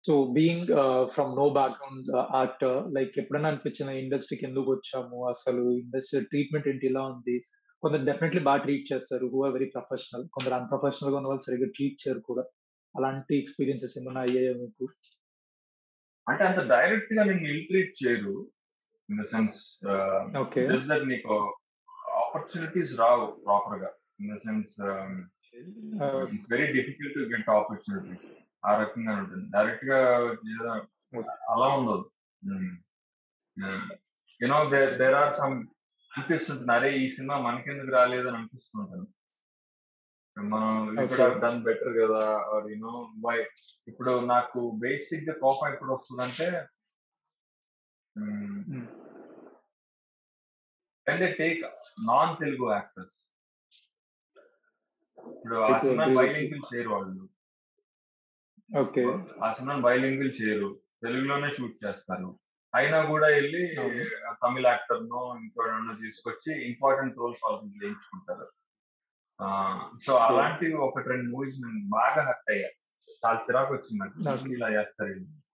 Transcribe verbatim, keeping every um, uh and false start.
So being from no background actor like ఎప్పుడైనా అనిపించిందా ఇండస్ట్రీకి ఎందుకొచ్చాము? అసలు ఇండస్ట్రీ ట్రీట్‌మెంట్ ఏంటి ఇలా ఉంది? కొందరు డెఫినైట్‌లీ బా ట్రీట్ చేస్తారు. Who are very professional. కొందరు అన్‌ప్రొఫెషనల్‌గా ఉన్న వాళ్ళు సరిగ్గా ట్రీట్ చేయరు కూడా. అలాంటి ఎక్స్‌పీరియన్సెస్ ఏమన్నా అయ్యాయా మీకు? అంటే అంత డైరెక్ట్ గా నిన్ను ఇల్ ట్రీట్ చేయరు. In the sense okay. Just that నీకు ఆపర్చునిటీస్ రావు ప్రాపర్ గా. In the sense ah, it's very difficult to get opportunities. ఆ రకంగా ఉంటుంది. డైరెక్ట్ గా ఏదో ఓకే. అలా ఉండదు. You know there there are some అనిపిస్తుంటుంది. అరే ఈ సినిమా మనకెందుకు రాలేదు అని అనిపిస్తుంటుంది. మనం we could okay. Have done better కదా ఆర్ యు నో వై. ఇప్పుడు నాకు బేసిక్ గా కోపం ఎప్పుడు వస్తుందంటే హ్మ్. When they take non Telugu actors. ఇప్పుడు ఐ ఆ టు సినిమాని అగ్రీ విత్ యూ. బైలింగ్విల్ చేయరు వాళ్ళు. ఓకే. ఆ సినిమాని బైలింగ్విల్ చేయరు. తెలుగులోనే షూట్ చేస్తారు. అయినా కూడా ఎళ్లి అవును. తమిళ్ యాక్టర్‌నో ఇంకెవరినో తీసుకొచ్చి ఇంపార్టెంట్ రోల్స్ వాళ్ళతో చేయించుకుంటారు. ఆహ్, సో ఓకే. అలాంటివి ఒకటి, రెండు మూవీస్ నేను బాగా హర్ట్ అయ్యా. చాలా చిరాకొచ్చింది నాకు. ఎందుకు ఓకే. ఇలా చేస్తారు ఈళ్ళు?